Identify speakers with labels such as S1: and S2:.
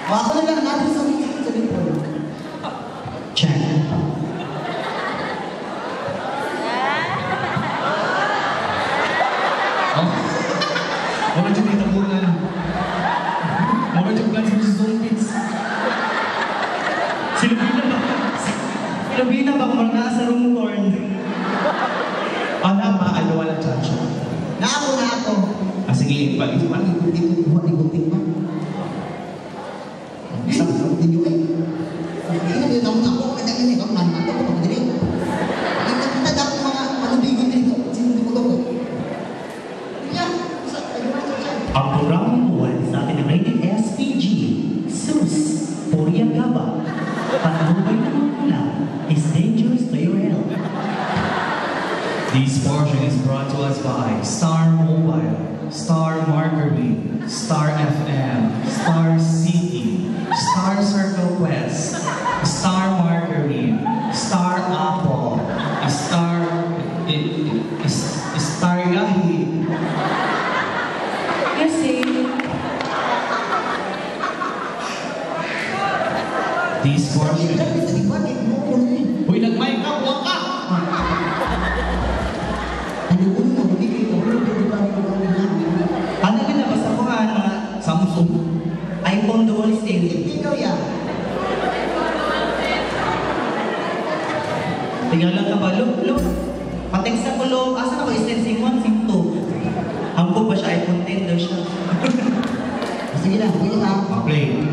S1: Ako na lang natin sa likod. Check.
S2: Mga dyan dito bulan. Mga dyan bulan sa zombies.
S1: Silabina ba kung nasa room torn?
S2: Ala, maalawa na chacho.
S1: Na ako.
S2: Ah, sige,
S1: Iguting mo. Isang hindi nyo eh. Hindi nyo na ako. Kaya hindi ko naman ito. Kung ako din. Nakita dapat mga bigo dito. Sino ko ko? Yan.
S3: Ang programang buwan sa atin ng rated SPG, Sus, Puriagaba, Panubay na mga is dangerous to your health.
S2: This portion is brought to us by Star Mobile, Star Marketing, Star FM, Star City, Star Circle Quest, Star Marketing, Star Apple, Star Yahi.
S3: Kasi,
S2: This portion. Uy, nag-mic ka, buwag ka!
S1: Ano binabasa ko nga mga
S2: Samsung.
S1: iPhone dual SIM. Ikaw yan.
S3: tingnan lang ka ba? Look. Patext ako lo. Asa na ba? SIM 1, SIM 2. Hangko ba siya? iPhone 10 daw siya.
S1: Sige lang, sige lang.
S2: Okay.